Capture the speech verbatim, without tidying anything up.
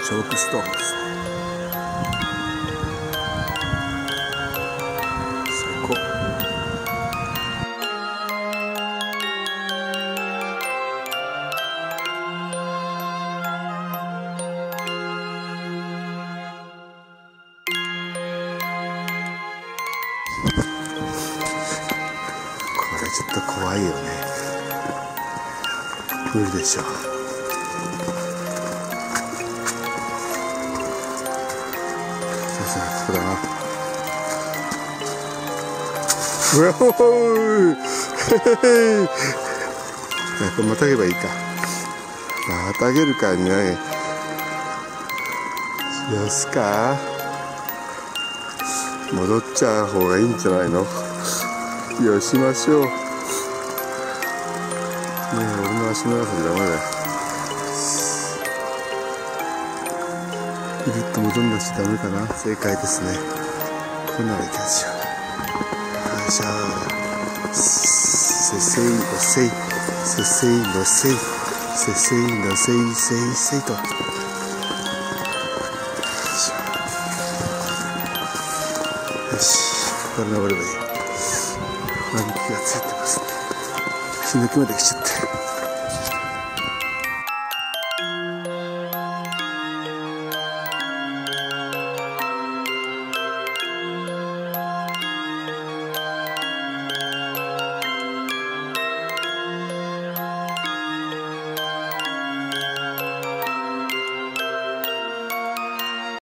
チョークストーンですね。最高。これちょっと怖いよね。無理でしょう。さあここだな。うわほほーへへこれまたげばいいか。またげるかにゃい。しますか。戻っちゃう方がいいんじゃないの。よしましょう。ねえ、俺の足の長さじゃダメだよ。ぐるっと戻んなしダメかな。正解ですね。こんなのいきますよ。よいしょ。せせいのせい、せせいのせい、せせいのせいせいせいと。よいしょ。よし、ここから登ればいい。マンキがついてますね。死ぬ気まで来ちゃって。